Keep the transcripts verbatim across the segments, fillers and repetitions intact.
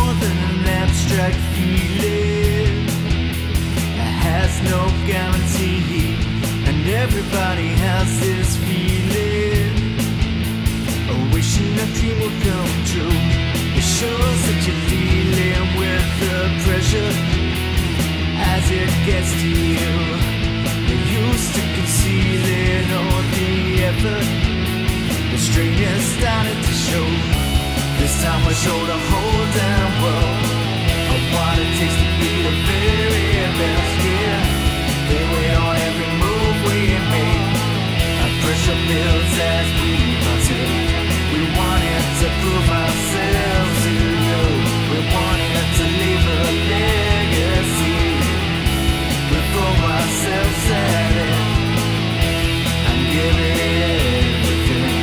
more than an abstract feeling. It has no guarantee, and everybody has this feeling, a wishing a dream will come true. It shows that you're dealing with the pressure as it gets to you. You're used to concealing all the effort. The strain is starting to show. This time we'll show the whole damn world of what it takes to be the very best. Yeah, they wait on every move we make. Our pressure builds as we partake. We wanted to prove ourselves to you. We wanted to leave a legacy. We throw ourselves at it and give it everything.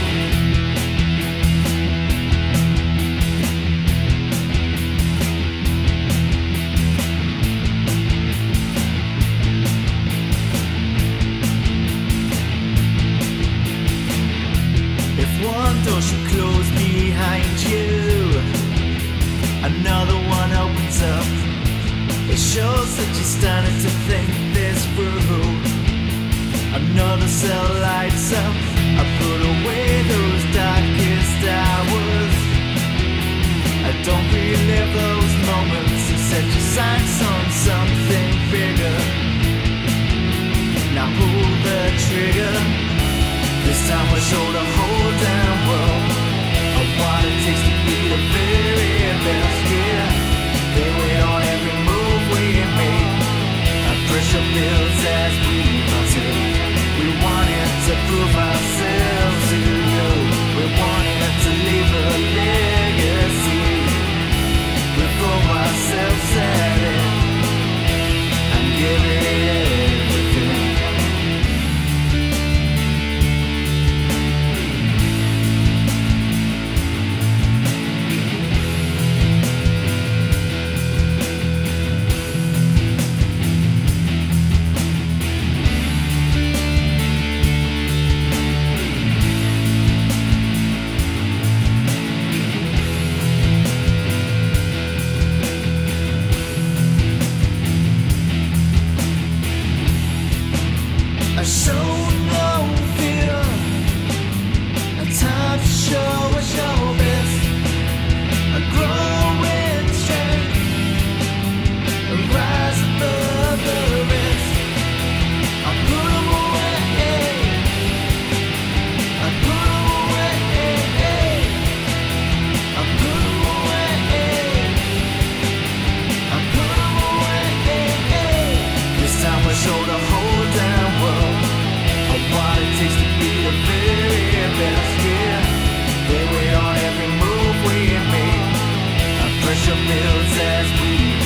If one door should close behind you, another one opens up. It shows that you're starting to think this through. Another cell lights up. I put away those darkest hours. I don't relive those moments. You set your sights on something bigger. Now pull the trigger. This time we'll show the whole damn world of what it takes to be the very best. Yeah, they wait on every move we make. Our pressure builds as we partake. We wanted to prove ourselves to you. We wanted to leave a legacy. We throw ourselves at it and give it everything. I show no fear, a time to show us your best, a growing strength, a rise above the rest. I put them away, I put them away, I put them away, I put them away. This time we'll show the whole damn world what it takes to be the very best. Yeah, they wait on every move we make. Our pressure builds as we